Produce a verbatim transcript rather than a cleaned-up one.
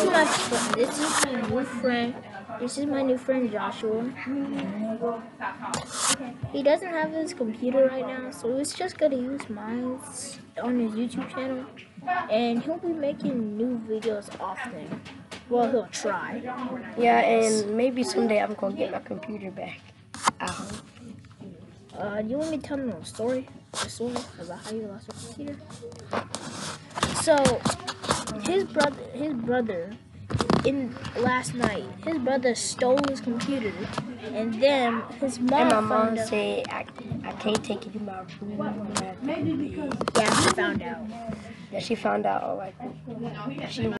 is my friend. This is my new friend. This is my new friend Joshua. He doesn't have his computer right now, so he's just gonna use mine on his YouTube channel, and he'll be making new videos often. Well, he'll try. Yeah, and maybe someday I'm gonna get my computer back. Uh-huh. Uh, do you want me to tell them a story? A story about how you lost your computer? So, his brother, his brother, in last night, his brother stole his computer, and then his mom And my found mom out. said I, I can't take it to my room. Yeah, he found out. Yeah, she found out. Like she